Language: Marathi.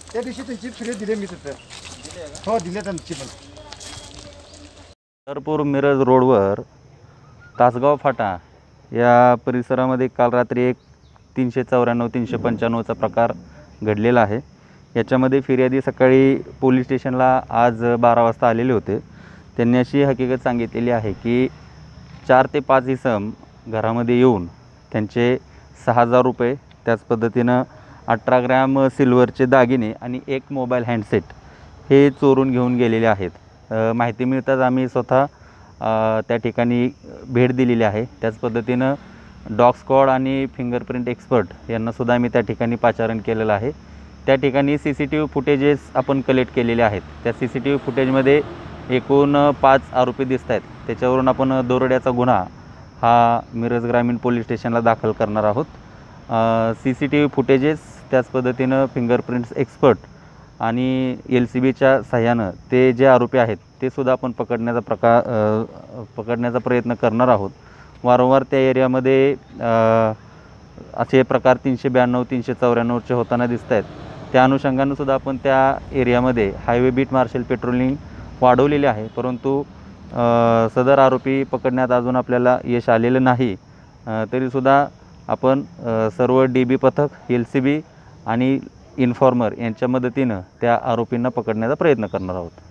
त्या दिवशी त्यांची फिर्याद दिली मी तिथं. हो दिले त्यांची पण. पंढरपूर मिरज रोडवर तासगाव फाटा या परिसरामध्ये काल रात्री एक 394-395चा प्रकार घडलेला आहे. याच्यामध्ये फिर्यादी सकाळी पोलीस स्टेशनला आज 12 वाजता आलेले होते. त्यांनी अशी हकीकत सांगितलेली आहे की 4 ते 5 इसम घरामध्ये येऊन त्यांचे 6,000 रुपये, त्याच पद्धतीनं 18 ग्रॅम सिल्वरचे दागिने आणि एक मोबाईल हँडसेट हे चोरून घेऊन गेलेले आहेत. माहिती मिळताच आम्ही स्वतः त्या ठिकाणी भेट दिलेली आहे. त्याच पद्धतीनं डॉग स्क्वॉड आणि फिंगरप्रिंट एक्सपर्ट यांनासुद्धा आम्ही त्या ठिकाणी पाचारण केलेलं आहे. त्या ठिकाणी CCTV फुटेजेस आपण कलेक्ट केलेले आहेत. त्या CCTV फुटेजमध्ये एकूण 5 आरोपी दिसत आहेत. त्याच्यावरून आपण दरोड्याचा गुन्हा हा मिरज ग्रामीण पोलीस स्टेशनला दाखल करणार आहोत. CCTV फुटेजेस, त्याच पद्धतीनं फिंगरप्रिंट्स एक्सपर्ट आणि LCBच्या सहाय्यानं ते जे आरोपी आहेत ते सुद्धा आपण पकडण्याचा प्रयत्न करणार आहोत. वारंवार त्या एरियामध्ये असे प्रकार 392, 394चे होताना दिसत आहेत. त्या अनुषंगानं सुद्धा आपण त्या एरियामध्ये हायवे बीट मार्शल पेट्रोलिंग वाढवलेले आहे. परंतु सदर आरोपी पकडण्यात अजून आपल्याला यश आलेलं नाही. तरीसुद्धा आपण सर्व DB पथक, LCB आणि इन्फॉर्मर यांच्या मदतीनं त्या आरोपींना पकडण्याचा प्रयत्न करणार आहोत.